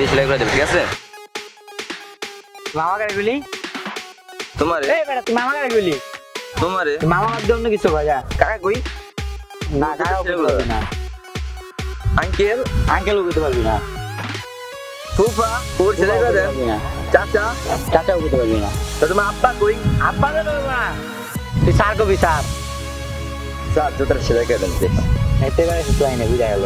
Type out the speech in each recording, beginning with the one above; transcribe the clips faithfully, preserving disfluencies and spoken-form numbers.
সেলাই করে দেবে, ঠিক আছে? মামা গাড়ি গুলি তোমারে এই বেটা তুই মামা গাড়ি গুলি তোমারে মামা মাধ্যম অন্য কিছু কয় যা কাকা কই? না কাকা করতে পারবি না আঙ্কেল আঙ্কেলও করতে পারবি না ফুফা ওর সেলাই করে দেন, চাচা চাচাও করতে পারবি না তো তোমার আব্বা কই? আব্বা কে দেবো না তুই সার কবি সার স্যার জুতার সেলাই করে দেন প্লিজ। এতে করে শুধু আইনে বুঝা গেল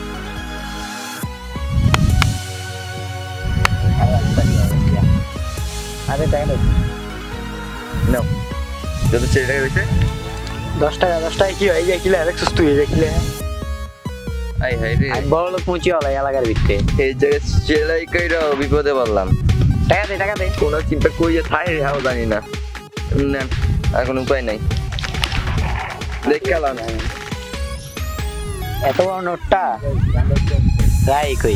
আরে টাকা দাও নাও জুতার সেলাই হয়েছে দশ টাকা দশ টাকা কি হয়? এই যে কিলে দেখছিস তুই এই যে কিলে আই হাই রে, আমি বড় লোক মুচি হলাই এলাকার ভিতরে এই জায়গায় সেলাই কইরা বিপদে পড়লাম। টাকা দে টাকা দে কোনো চিন্তা কই যে থাই রে হাও জানি না, নেন আর কোনো উপায় নাই, দেখ গেলাম এত বড় নোটটা রাই কই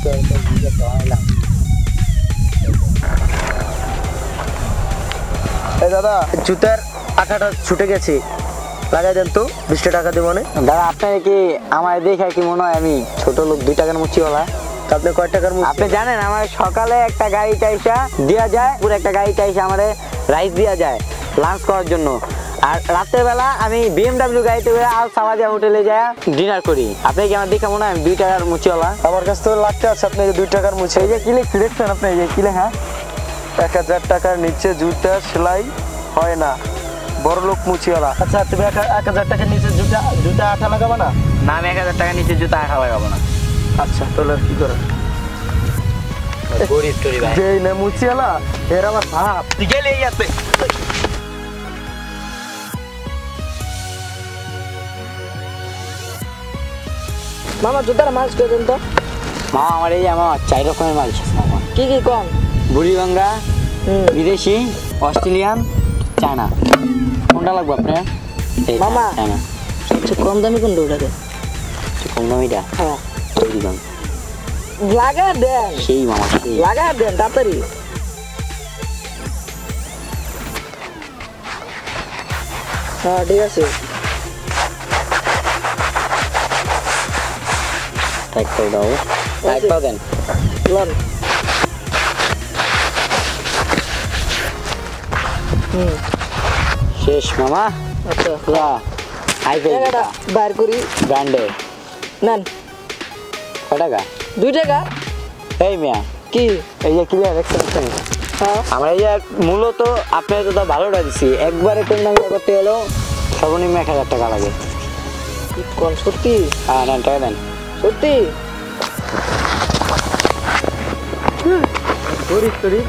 এই দাদা জুতার আঠাটা ছুটে গেছে, লাগাই দেন তো বিশটা টাকা দেবো না। দাদা আপনার কি আমার দেখে কি মনে হয় আমি ছোট লোক দুই টাকার মুচিওয়ালা? আপনি কয় টাকার মুখ? আপনি জানেন আমার সকালে একটা গাড়ি টাইসা দেওয়া যায়, পুরো একটা গাড়ি টাইসা আমাদের রাইস দেওয়া যায় লাঞ্চ করার জন্য, আর রাতের বেলা আমি বিএমডাব্লিউ গাড়িতে করে আল সাওয়াদিয়া হোটেলে যায় ডিনার করি। আপনি কি আমার দেখে মনে হয় আমি দুই টাকার মুচিওয়ালা? আমার কাছে তো লাগতে আছে আপনি দুই টাকার মুছে। এই যে কি লেখছি দেখছেন আপনি? এই যে কি লেখা? এক হাজার টাকার নিচে জুতা সেলাই হয় না, বড় লোক মুচিওয়ালা। আচ্ছা তুমি এক এক হাজার টাকার নিচে জুতা জুতা আঠা লাগাবো না? না আমি এক হাজার টাকার নিচে জুতা আঠা লাগাবো না। আচ্ছা তাহলে আর কি করে গরিব টরি ভাই যেই না মুচিওয়ালা এর আমার ভাব গেলে যাচ্ছে। মামা জুতার মাছ করে দেন তো। মা আমার এই যে আমার চার রকমের মাল আছে মামা। কি কি কম? বুড়িগঙ্গা, বিদেশি, অস্ট্রেলিয়ান, চায়না। কোনটা লাগবে আপনার? এই মামা। চায়না। সবচেয়ে কম দামি কোনটা ওটাতে? কম দামিটা? হ্যাঁ বুড়িগঙ্গা। লাগা দেন সেই মামা সেই। লাগা দেন তাড়াতাড়ি। হ্যাঁ ঠিক আছে টাইট করে দাও। টাইট পাও দেন। লন হুম শেষ মামা। আচ্ছা পুরা হাই টাকাটা বাইর করি ব্র্যান্ডে। নেন কয় টাকা? দুই টাকা। এই মিয়া কি? এই যে ক্লিয়ার দেখছেন? হ্যাঁ আমরা এই যে মূলত আপনার তো ভালোটা দিচ্ছি, একবারে কম দামিটা করতে গেলেও সর্বনিম্ন এক হাজার টাকা লাগে। কি কোন সত্যি? হ্যাঁ নেন টাকা দেন। সত্যি গরিব গরিব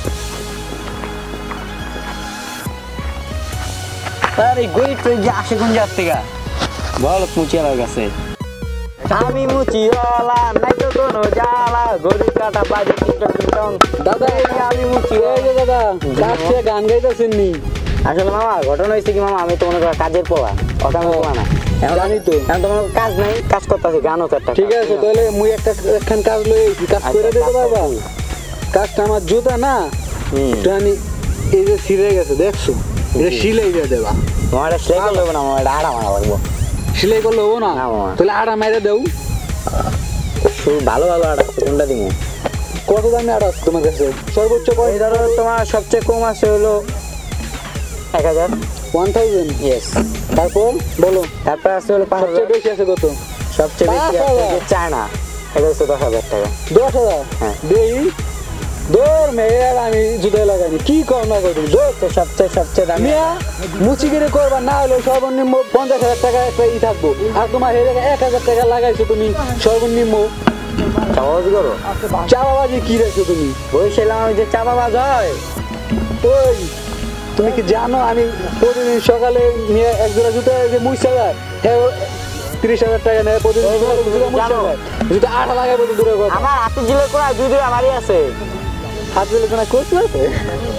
আর এই গরিব তো যে আসে কোন জাত থেকে? বড় লোক মুচিওয়ালার কাছে। আমি মুচিওয়ালা নাই তো কোনো জ্বালা, গরিব কাটা বাজে টিকটক টিকটক। দাদা আমি মুচি এই যে দাদা গাছে গান গাইতেছেন নি? আসলে মামা ঘটনা হয়েছে কি মামা, আমি তো মনে করি কাজের পোলা, ওটা আমি পোলা না। এখন জানি তো। এখন তোমার কাজ নাই, কাজ করতেছি গানও তো একটা। ঠিক আছে তাহলে মুই একটা একখান কাজ লই আইছি, কাজ করে দিতে পারবা? কাজটা আমার জুতা না হুম এটা আমি এই যে ছিঁড়ে গেছে দেখছো, এটা সিলাই দিয়ে দেবা। তোমার এটা সেলাই করলে হবে না মামা, এটা আড়া মারা লাগবো। সিলাই করলে হবো না? না মামা। তাহলে আড়া মেরে দেও। শুধু ভালো ভালো আড়া আছে, কোনটা দিব? কত দামে আড়া আছে তোমার কাছে? সর্বোচ্চ কয়? এই ধরো তোমার সবচেয়ে কম আছে হলো এক হাজার। One thousand. ইয়েস। তারপর বলো তারপর আছে হলো পাঁচ সবচেয়ে হাজার। বেশি আছে কত? সবচেয়ে বেশি পাঁচ আছে হাজার। যে চায়না, এটা হচ্ছে দশ হাজার টাকা। দশ হাজার? হ্যাঁ। দেই দৌড় মেয়ের আমি জুতাই লাগাইনি, কি কর না কর তুমি দৌড়। তো সবচেয়ে সবচেয়ে দামি মিয়া মুচি করে করবা না হলে সর্বনিম্ন পঞ্চাশ হাজার টাকা একটা ই থাকবো, আর তোমার এই জায়গায় এক হাজার টাকা লাগাইছো তুমি সর্বনিম্ন। চাবাবাজি করো? চাপাবাজি কি রেখছো তুমি? বলছিলাম আমি যে চাবাবাজ হয়। ওই তুমি কি জানো আমি প্রতিদিন সকালে নিয়ে এক জোড়া জুতা যে মুইসা যায় হ্যাঁ তিরিশ হাজার টাকা নেয় প্রতিদিন জুতা মুইসা যায়, জুতা আঠা লাগাই বলতে দূরে কথা। আমার হাতে জিলে করা দুই দুই আমারই আছে। হাত দিলে কোনা করতে আছে